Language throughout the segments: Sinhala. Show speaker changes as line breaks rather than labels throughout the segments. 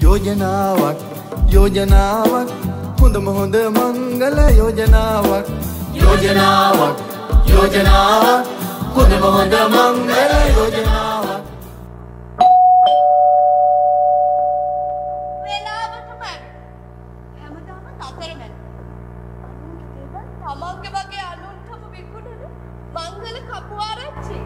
යෝජනාවක් යෝජනාවක් හොඳම හොඳ මංගල යෝජනාවක් යෝජනාවක් යෝජනාවක් හොඳම හොඳ මංගල යෝජනාවක්
වෙලාවටම හැමදාම නතරමැද තමන්ගේ වගේ අනුන්ටම විකුණන මංගල කපුආරච්චි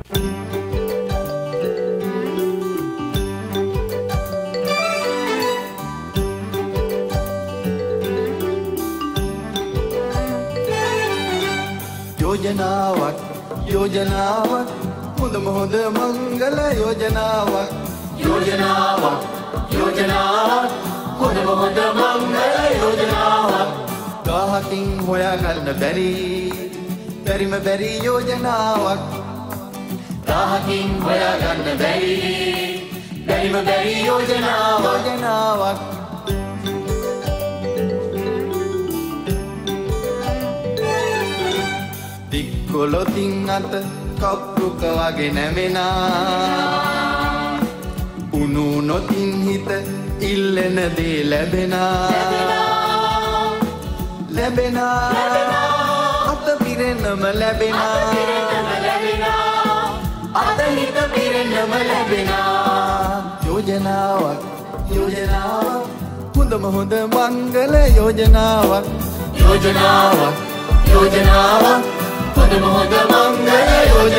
යෝජනාවක් යෝජනාවක් හොඳම හොඳ මංගල යෝජනාවක් යෝජනාවක් යෝජනාවක් හොඳම හොඳ මංගල යෝජනාවක් ගහකින් හොයාගන්න බැරිම බැරි යෝජනාවක් ගහකින් හොයාගන්න බැරිම බැරි යෝජනාවක් කොලොතින් අත කප්පුක වගේ නැමෙනා උණු නොතින් හිත ඉල්ලන දේ ලැබෙනා අත පිරෙන්නම ලැබෙනා අත හිත පිරෙන්නම ලැබෙනා යෝජනාවක් යෝජනාවක් හොඳම හොඳ මංගල යෝජනාවක් යෝජනාවක් යෝජනාවක් හොඳම හොඳ මංගල යෝජනාවක්